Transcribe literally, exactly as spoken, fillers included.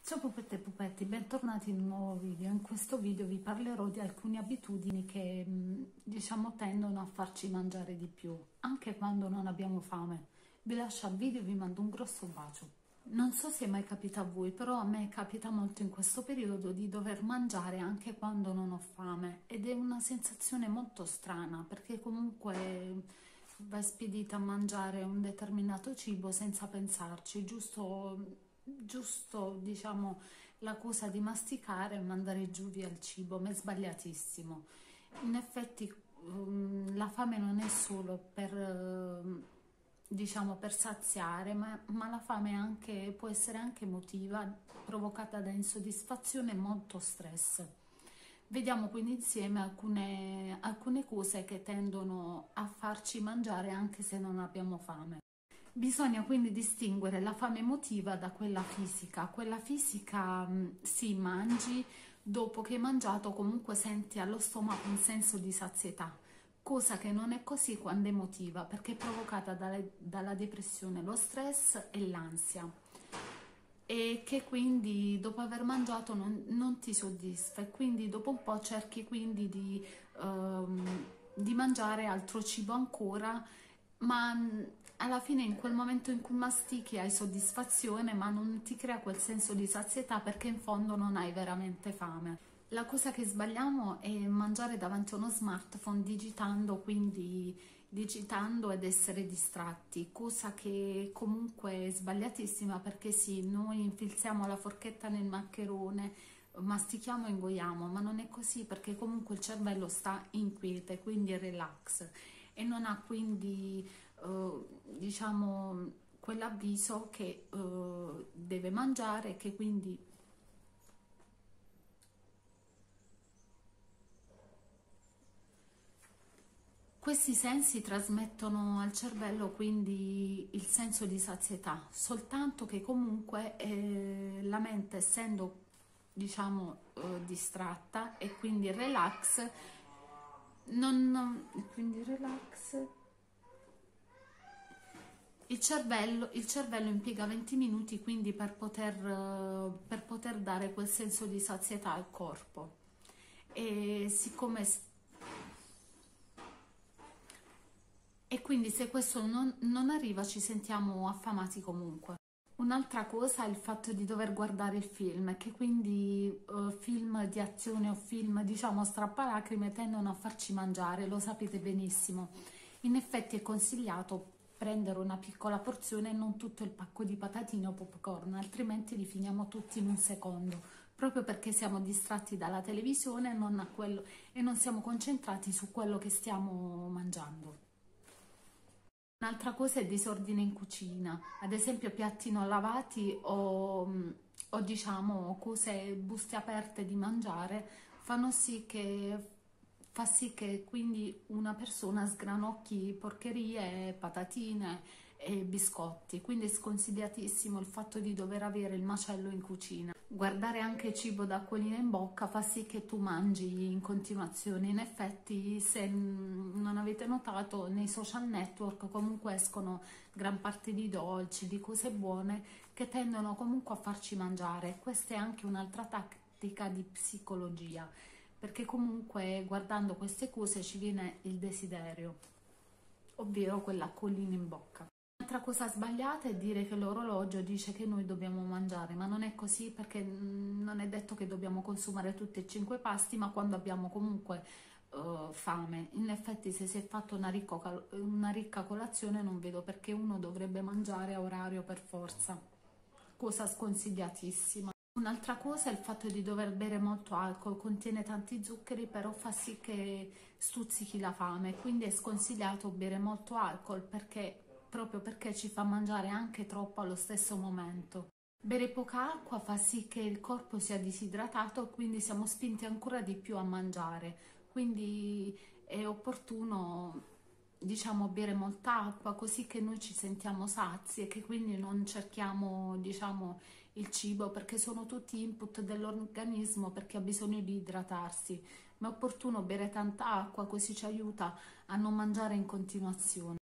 Ciao pupette e pupetti, bentornati in un nuovo video. In questo video vi parlerò di alcune abitudini che diciamo tendono a farci mangiare di più, anche quando non abbiamo fame. Vi lascio al video e vi mando un grosso bacio. Non so se mai capita a voi, però a me capita molto in questo periodo di dover mangiare anche quando non ho fame, ed è una sensazione molto strana, perché comunque vai spedita a mangiare un determinato cibo senza pensarci, giusto giusto diciamo l'accusa di masticare e mandare giù via il cibo, ma è sbagliatissimo. In effetti um, la fame non è solo per uh, diciamo per saziare, ma, ma la fame anche, può essere anche emotiva, provocata da insoddisfazione e molto stress. Vediamo quindi insieme alcune, alcune cose che tendono a farci mangiare anche se non abbiamo fame. Bisogna quindi distinguere la fame emotiva da quella fisica. Quella fisica mh, si mangi, dopo che hai mangiato comunque senti allo stomaco un senso di sazietà, cosa che non è così quando è emotiva, perché è provocata dalle, dalla depressione, lo stress e l'ansia, e che quindi dopo aver mangiato non, non ti soddisfa, e quindi dopo un po' cerchi quindi di, um, di mangiare altro cibo ancora, ma alla fine in quel momento in cui mastichi hai soddisfazione, ma non ti crea quel senso di sazietà, perché in fondo non hai veramente fame. La cosa che sbagliamo è mangiare davanti a uno smartphone digitando, quindi digitando ed essere distratti, cosa che comunque è sbagliatissima, perché sì, noi infilziamo la forchetta nel maccherone, mastichiamo e ingoiamo, ma non è così, perché comunque il cervello sta in quiete, quindi è relax, e non ha quindi eh, diciamo quell'avviso che eh, deve mangiare, che quindi questi sensi trasmettono al cervello quindi il senso di sazietà, soltanto che comunque eh, la mente, essendo diciamo eh, distratta e quindi relax, non, quindi relax il cervello, il cervello impiega venti minuti quindi per poter, eh, per poter dare quel senso di sazietà al corpo, e siccome e quindi se questo non, non arriva ci sentiamo affamati comunque. Un'altra cosa è il fatto di dover guardare il film, che quindi eh, film di azione o film diciamo strappalacrime tendono a farci mangiare, lo sapete benissimo. In effetti è consigliato prendere una piccola porzione e non tutto il pacco di patatine o popcorn, altrimenti li finiamo tutti in un secondo, proprio perché siamo distratti dalla televisione e non, a quello, e non siamo concentrati su quello che stiamo mangiando. Un'altra cosa è disordine in cucina, ad esempio piatti non lavati o, o diciamo cose, buste aperte di mangiare, fanno sì che, fa sì che quindi una persona sgranocchi porcherie, patatine e biscotti, quindi è sconsigliatissimo il fatto di dover avere il macello in cucina. Guardare anche cibo d'acquolina in bocca fa sì che tu mangi in continuazione. In effetti, se non avete notato, nei social network comunque escono gran parte di dolci, di cose buone che tendono comunque a farci mangiare. Questa è anche un'altra tattica di psicologia, perché comunque guardando queste cose ci viene il desiderio, ovvero quell'acquolina in bocca. Un'altra cosa sbagliata è dire che l'orologio dice che noi dobbiamo mangiare, ma non è così, perché non è detto che dobbiamo consumare tutti e cinque pasti, ma quando abbiamo comunque uh, fame. In effetti, se si è fatto una, ricco, una ricca colazione, non vedo perché uno dovrebbe mangiare a orario per forza, cosa sconsigliatissima. Un'altra cosa è il fatto di dover bere molto alcol, contiene tanti zuccheri, però fa sì che stuzzichi la fame, quindi è sconsigliato bere molto alcol, perché proprio perché ci fa mangiare anche troppo allo stesso momento. Bere poca acqua fa sì che il corpo sia disidratato, quindi siamo spinti ancora di più a mangiare, quindi è opportuno diciamo bere molta acqua, così che noi ci sentiamo sazi e che quindi non cerchiamo diciamo il cibo, perché sono tutti input dell'organismo, perché ha bisogno di idratarsi, ma è opportuno bere tanta acqua, così ci aiuta a non mangiare in continuazione.